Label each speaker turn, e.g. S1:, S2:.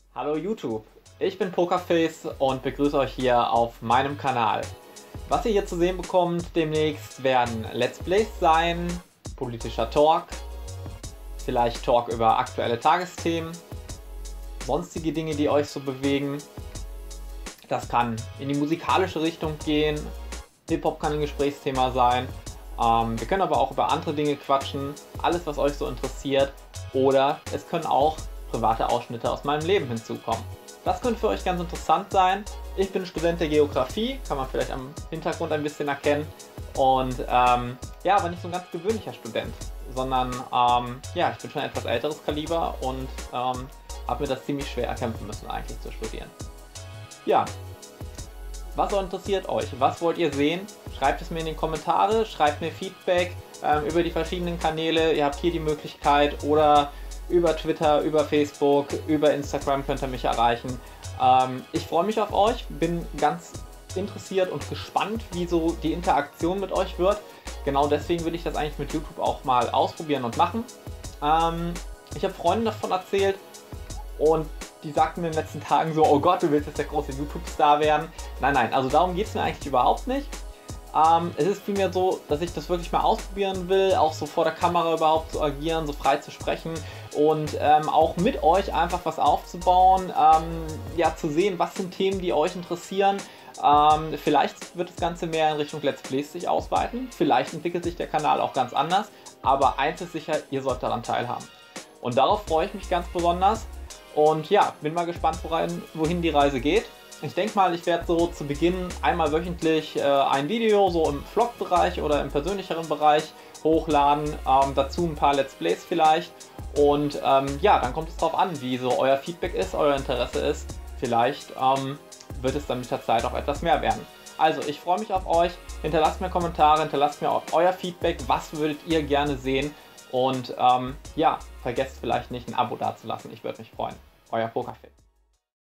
S1: Hallo YouTube, ich bin Pokerface und begrüße euch hier auf meinem Kanal. Was ihr hier zu sehen bekommt demnächst werden Let's Plays sein, politischer Talk, vielleicht Talk über aktuelle Tagesthemen, sonstige Dinge, die euch so bewegen. Das kann in die musikalische Richtung gehen, Hip-Hop kann ein Gesprächsthema sein. Wir können aber auch über andere Dinge quatschen, alles was euch so interessiert, oder es können auch private Ausschnitte aus meinem Leben hinzukommen. Das könnte für euch ganz interessant sein. Ich bin Student der Geografie, kann man vielleicht am Hintergrund ein bisschen erkennen. Und ja, aber nicht so ein ganz gewöhnlicher Student, sondern ja, ich bin schon ein etwas älteres Kaliber und habe mir das ziemlich schwer erkämpfen müssen, eigentlich zu studieren. Ja, was interessiert euch? Was wollt ihr sehen? Schreibt es mir in die Kommentare, schreibt mir Feedback über die verschiedenen Kanäle. Ihr habt hier die Möglichkeit, oder über Twitter, über Facebook, über Instagram könnt ihr mich erreichen. Ich freue mich auf euch, bin ganz interessiert und gespannt, wie so die Interaktion mit euch wird. Genau deswegen will ich das eigentlich mit YouTube auch mal ausprobieren und machen. Ich habe Freunden davon erzählt und die sagten mir in den letzten Tagen so, oh Gott, du willst jetzt der große YouTube-Star werden. Nein, nein, also darum geht es mir eigentlich überhaupt nicht. Es ist vielmehr so, dass ich das wirklich mal ausprobieren will, auch so vor der Kamera überhaupt zu agieren, so frei zu sprechen und auch mit euch einfach was aufzubauen, ja, zu sehen, was sind Themen, die euch interessieren. Vielleicht wird das Ganze mehr in Richtung Let's Plays sich ausweiten, vielleicht entwickelt sich der Kanal auch ganz anders, aber eins ist sicher, ihr sollt daran teilhaben. Und darauf freue ich mich ganz besonders und ja, bin mal gespannt, wohin die Reise geht. Ich denke mal, ich werde so zu Beginn einmal wöchentlich ein Video so im Vlog-Bereich oder im persönlicheren Bereich hochladen, dazu ein paar Let's Plays vielleicht und ja, dann kommt es darauf an, wie so euer Feedback ist, euer Interesse ist. Vielleicht wird es dann mit der Zeit auch etwas mehr werden. Also, ich freue mich auf euch, hinterlasst mir Kommentare, hinterlasst mir auch euer Feedback, was würdet ihr gerne sehen und ja, vergesst vielleicht nicht ein Abo dazulassen, ich würde mich freuen. Euer Pokerface.